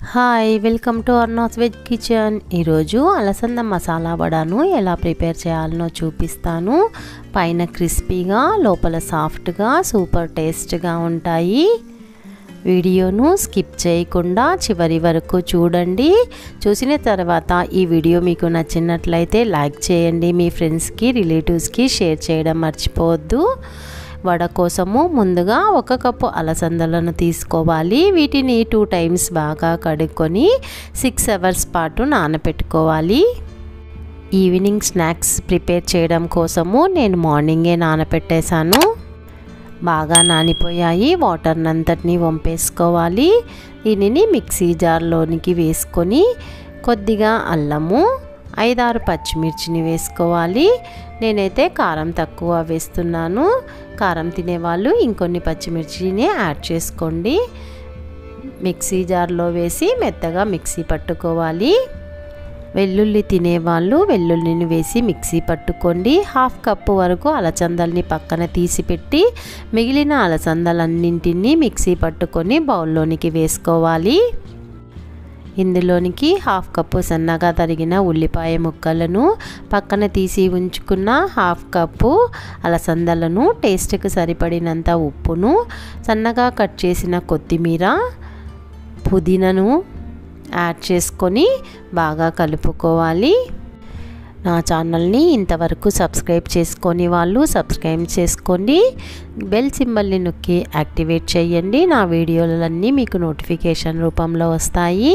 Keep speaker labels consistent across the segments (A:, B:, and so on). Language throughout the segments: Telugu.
A: Hi welcome to Arnas veg kitchen. ఈరోజు అలసంద మసాలా వడను ఎలా ప్రిపేర్ చేయాలనో చూపిస్తాను. పైన క్రిస్పీగా లోపల సాఫ్ట్గా సూపర్ టేస్ట్గా ఉంటాయి. వీడియోను స్కిప్ చేయకుండా చివరి వరకు చూడండి. చూసిన తర్వాత ఈ వీడియో మీకు నచ్చినట్లయితే లైక్ చేయండి. మీ ఫ్రెండ్స్కి రిలేటివ్స్కి షేర్ చేయడం మర్చిపోవద్దు. వడ కోసము ముందుగా 1 కప్పు అలసందలను తీసుకోవాలి. వీటిని 2 టైమ్స్ బాగా కడుక్కొని 6 అవర్స్ పాటు నానబెట్టుకోవాలి. ఈవినింగ్ స్నాక్స్ ప్రిపేర్ చేయడం కోసము నేను మార్నింగే నానబెట్టేశాను. బాగా నానిపోయాయి. వాటర్ని అంతటినీ వంపేసుకోవాలి. దీనిని మిక్సీ జార్లోనికి వేసుకొని కొద్దిగా అల్లము 5-6 పచ్చిమిర్చిని వేసుకోవాలి. నేనైతే కారం తక్కువ వేస్తున్నాను. కారం తినేవాళ్ళు ఇంకొన్ని పచ్చిమిర్చిని యాడ్ చేసుకోండి. మిక్సీ జార్లో వేసి మెత్తగా మిక్సీ పట్టుకోవాలి. వెల్లుల్లి తినేవాళ్ళు వెల్లుల్లిని వేసి మిక్సీ పట్టుకోండి. 1/2 కప్పు వరకు అలసందల్ని పక్కన తీసిపెట్టి మిగిలిన అలసందలన్నింటినీ మిక్సీ పట్టుకొని బౌల్లోనికి వేసుకోవాలి. ఇందులోనికి 1/2 కప్పు సన్నగా తరిగిన ఉల్లిపాయ ముక్కలను, పక్కన తీసి ఉంచుకున్న 1/2 కప్పు అలసందలను, టేస్ట్కి సరిపడినంత ఉప్పును, సన్నగా కట్ చేసిన కొత్తిమీర, పుదీనాను యాడ్ చేసుకొని బాగా కలుపుకోవాలి. నా ఛానల్ని ఇంతవరకు సబ్స్క్రైబ్ చేసుకొని వాళ్ళు సబ్స్క్రైబ్ చేసుకోండి. బెల్ సింబల్ని నొక్కి యాక్టివేట్ చేయండి. నా వీడియోలన్నీ మీకు నోటిఫికేషన్ రూపంలో వస్తాయి.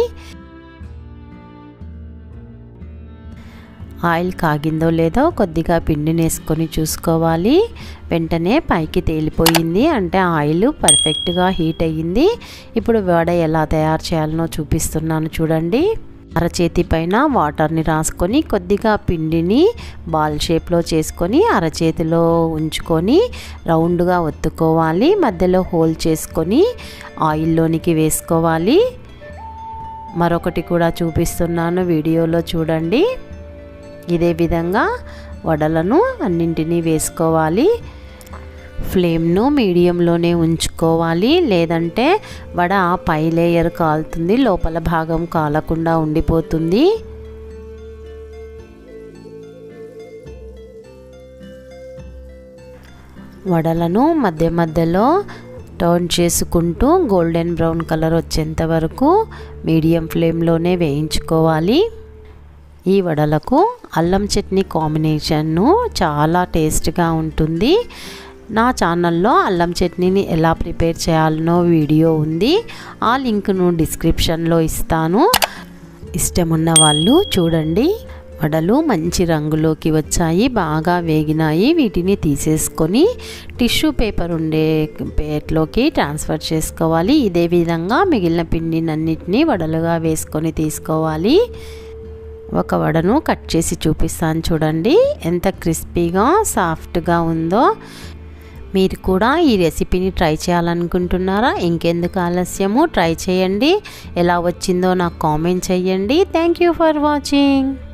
A: ఆయిల్ కాగిందో లేదో కొద్దిగా పిండిని వేసుకొని చూసుకోవాలి. వెంటనే పైకి తేలిపోయింది అంటే ఆయిల్ పర్ఫెక్ట్గా హీట్ అయ్యింది. ఇప్పుడు వడ ఎలా తయారు చేయాలనో చూపిస్తున్నాను చూడండి. అరచేతి పైన వాటర్ని రాసుకొని కొద్దిగా పిండిని బాల్ షేప్లో చేసుకొని అరచేతిలో ఉంచుకొని రౌండ్గా ఒత్తుకోవాలి. మధ్యలో హోల్ చేసుకొని ఆయిల్లోనికి వేసుకోవాలి. మరొకటి కూడా చూపిస్తున్నాను, వీడియోలో చూడండి. ఇదే విధంగా వడలను అన్నింటినీ వేసుకోవాలి. ఫ్లేమ్ను మీడియంలోనే ఉంచుకోవాలి, లేదంటే వడ పై లేయర్ కాలుతుంది, లోపల భాగం కాలకుండా ఉండిపోతుంది. వడలను మధ్య మధ్యలో టర్న్ చేసుకుంటూ గోల్డెన్ బ్రౌన్ కలర్ వచ్చేంత వరకు మీడియం ఫ్లేమ్లోనే వేయించుకోవాలి. ఈ వడలకు అల్లం చట్నీ కాంబినేషన్ను చాలా టేస్ట్గా ఉంటుంది. నా ఛానల్లో అల్లం చట్నీని ఎలా ప్రిపేర్ చేయాలనో వీడియో ఉంది. ఆ లింక్ను డిస్క్రిప్షన్లో ఇస్తాను. ఇష్టమున్న వాళ్ళు చూడండి. వడలు మంచి రంగులోకి వచ్చాయి, బాగా వేగినాయి. వీటిని తీసేసుకొని టిష్యూ పేపర్ ఉండే ప్లేట్లోకి ట్రాన్స్ఫర్ చేసుకోవాలి. ఇదే విధంగా మిగిలిన పిండినన్నిటినీ వడలుగా వేసుకొని తీసుకోవాలి. ఒక వడను కట్ చేసి చూపిస్తాను చూడండి, ఎంత క్రిస్పీగా సాఫ్ట్గా ఉందో. మీరు కూడా ఈ రెసిపీని ట్రై చేయాలనుకుంటున్నారా? ఇంకెందుకు ఆలస్యము, ట్రై చేయండి. ఎలా వచ్చిందో నాకు కామెంట్ చేయండి. Thank you for watching.